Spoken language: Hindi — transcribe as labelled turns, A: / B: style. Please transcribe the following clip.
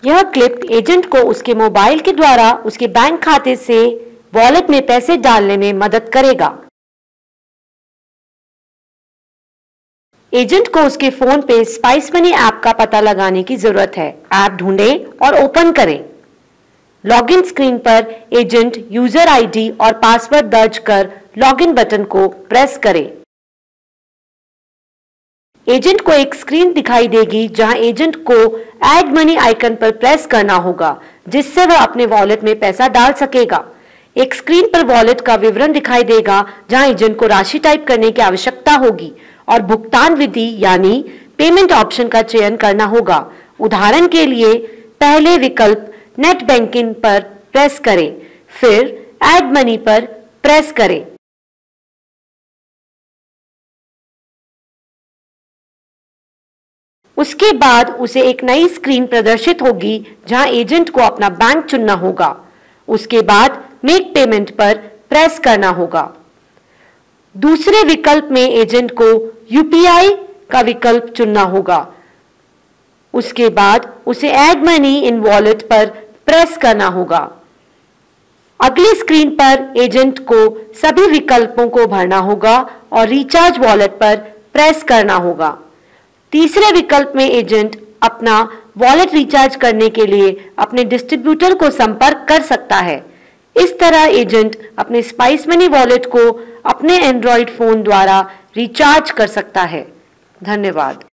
A: यह क्लिप एजेंट को उसके मोबाइल के द्वारा उसके बैंक खाते से वॉलेट में पैसे डालने में मदद करेगा। एजेंट को उसके फोन पे स्पाइस मनी ऐप का पता लगाने की जरूरत है। ऐप ढूंढें और ओपन करें। लॉगिन स्क्रीन पर एजेंट यूजर आईडी और पासवर्ड दर्ज कर लॉगिन बटन को प्रेस करें। एजेंट को एक स्क्रीन दिखाई देगी जहां एजेंट को ऐड मनी आइकन पर प्रेस करना होगा, जिससे वह अपने वॉलेट में पैसा डाल सकेगा। एक स्क्रीन पर वॉलेट का विवरण दिखाई देगा जहां एजेंट को राशि टाइप करने की आवश्यकता होगी और भुगतान विधि यानी पेमेंट ऑप्शन का चयन करना होगा। उदाहरण के लिए पहले विकल्प नेट बैंकिंग पर प्रेस करें, फिर ऐड मनी पर प्रेस करें। उसके बाद उसे एक नई स्क्रीन प्रदर्शित होगी जहां एजेंट को अपना बैंक चुनना होगा। उसके बाद मेक पेमेंट पर प्रेस करना होगा। दूसरे विकल्प में एजेंट को यूपीआई का विकल्प चुनना होगा। उसके बाद उसे ऐड मनी इन वॉलेट पर प्रेस करना होगा। अगली स्क्रीन पर एजेंट को सभी विकल्पों को भरना होगा और रिचार्ज वॉलेट पर प्रेस करना होगा। तीसरे विकल्प में एजेंट अपना वॉलेट रिचार्ज करने के लिए अपने डिस्ट्रीब्यूटर को संपर्क कर सकता है। इस तरह एजेंट अपने स्पाइस मनी वॉलेट को अपने एंड्रॉइड फोन द्वारा रिचार्ज कर सकता है। धन्यवाद।